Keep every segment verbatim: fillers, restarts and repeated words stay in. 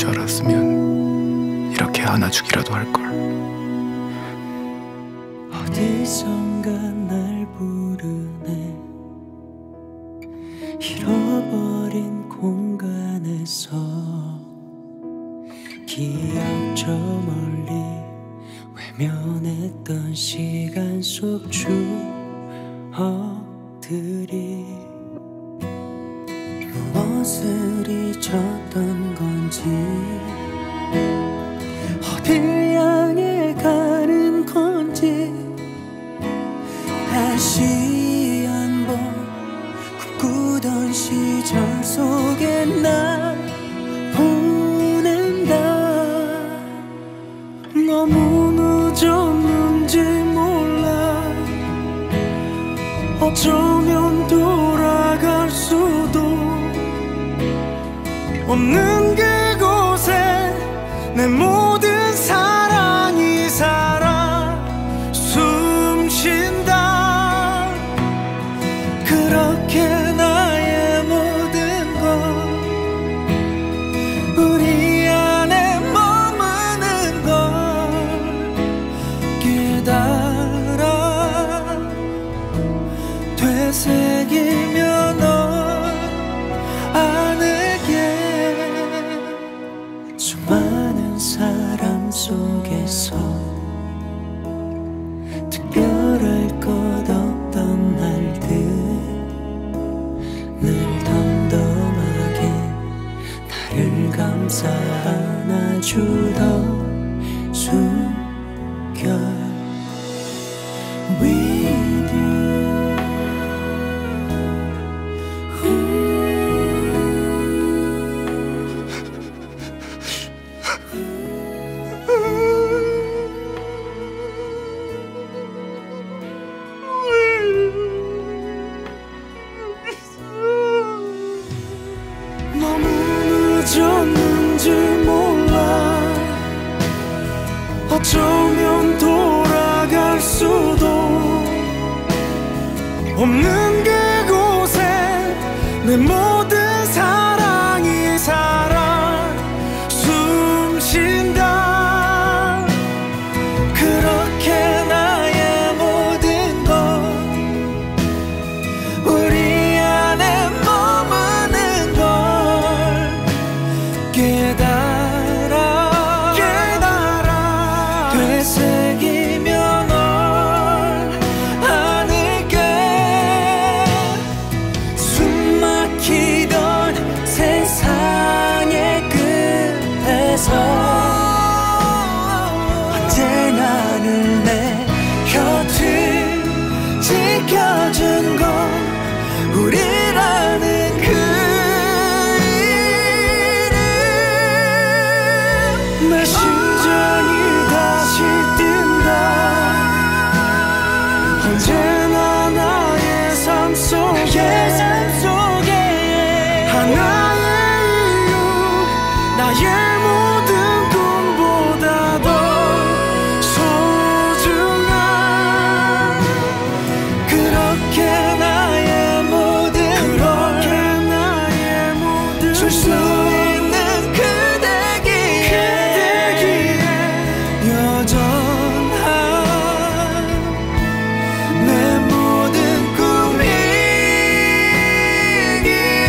줄 알았으면 이렇게 안아주기라도 할걸. 어디선가 날 부르네. 잃어버린 공간에서 기억 저 멀리 외면했던 시간 속 추억들이 무엇을 잊었던 건지, 어딜 향해 가는 건지 다시 한번 꿈꾸던 시절 속에 날 보낸다. 너무 늦었는지 몰라. 어쩌면 돌아갈 수도 없는 그곳에 내 모든 사랑이 살아 숨쉰다. 그렇게 나의 모든 것 우리 안에 머무는 걸 깨달아. 되새기며 널 안을게. 수많은 사람 속에서 특별할 것 없던 날들, 늘 덤덤하게 나를 감싸 안아주던 숨결. With you 너무 늦었는지 몰라. 어쩌면 돌아갈 수도 없는 그곳에 내 모든 사랑이 살아 숨쉰다. 그렇게 나의 모든 것 우리 안에 머무는 걸 깨달아. 깨달아. 되새기며 널 안을게. 숨 막히던 세상의 끝에서 언제나 늘 내 곁을 지켜준 건 우리라는 그 이름. 내 심장이 다시 뛴다. 언제나 나의 삶 속에 하나의 이유, 나의 모든 꿈보다 더 소중한. 그렇게 나의 모든 걸 줄 수 있는 그대기에 여전한 내 모든 꿈이기에.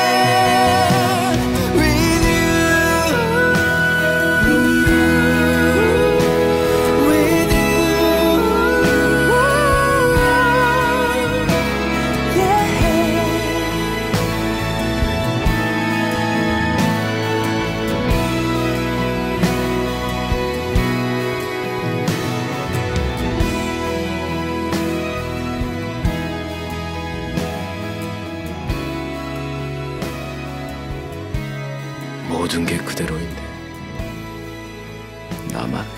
With you, with you, yeah. 모든 게 그대로인데 나만